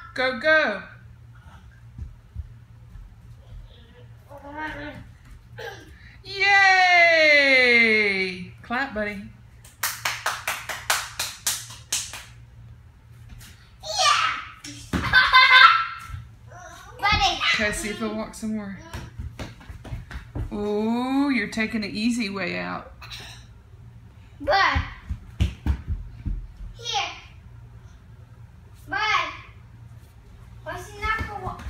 Go, go. Yay! Clap, buddy. Okay, see if it'll walk some more. Ooh, you're taking the easy way out. Bud. Here. Bud. Why's he not going to walk?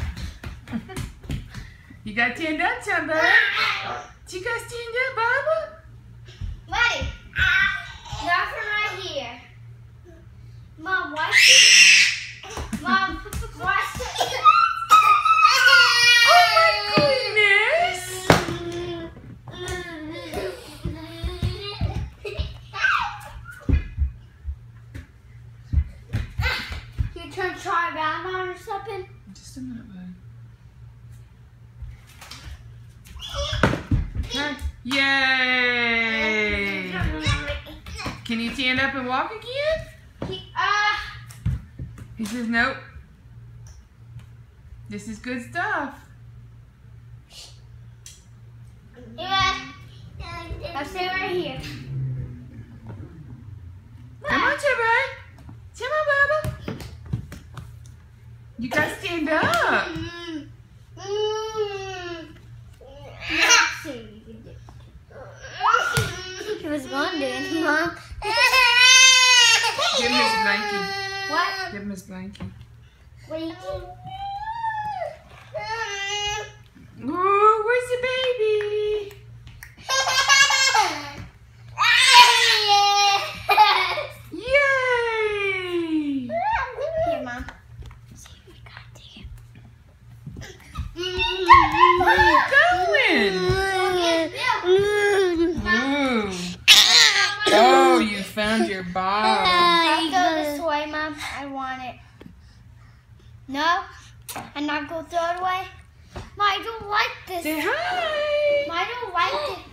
You got to stand up, somebody. You got to stand up, Bubba. Buddy. Nothing right here. Mom, why Mom, why Trying to try a round on or something? Just a minute, buddy. Okay. Yay! Can you stand up and walk again? He says, nope. This is good stuff. Yeah. I'll stay right here. Come on, Chubby. Come on, Bubba. You gotta stand up. He was going to, Mom. Give him his blankie. What? Give him his blankie. Wait. Ooh, where's the baby? Yay! Here, Mom. Where are you going? Ooh. Oh, you found your bottle. I'll go this way, Mom. I want it. No? And not go throw it away? Mom, I don't like this. Say hi. Mom, I don't like it.